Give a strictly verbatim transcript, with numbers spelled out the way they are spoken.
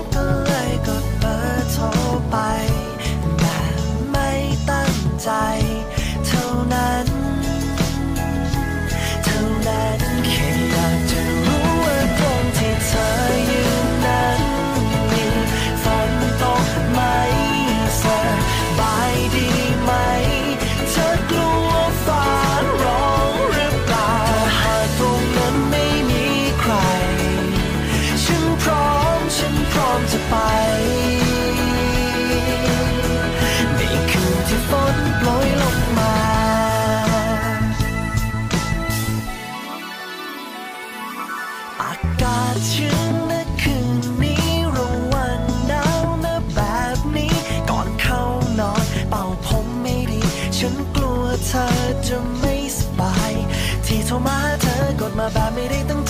ก็เลยกดเบอร์โทรไปแบบไม่ตั้งใจเท่านั้นเท่านั้นแค่อยากจะรู้ว่าตรงที่เธออยู่นั้นมีฝนตกไหมสบายดีไหมเธอกลัวฟ้าร้องหรือเปล่าหากตรงนั้นไม่มีใครฉันพร้อมฉันพร้อมจะไปในคืนที่ฝนโปรยลงมาอากาศชื้นนะคืนนี้ระวังหนาวนะแบบนี้ก่อนเข้านอนเป่าผมไม่ดีฉันกลัวเธอจะไม่สบายที่โทรมาเธอกดมาแบบไม่ได้ตั้ง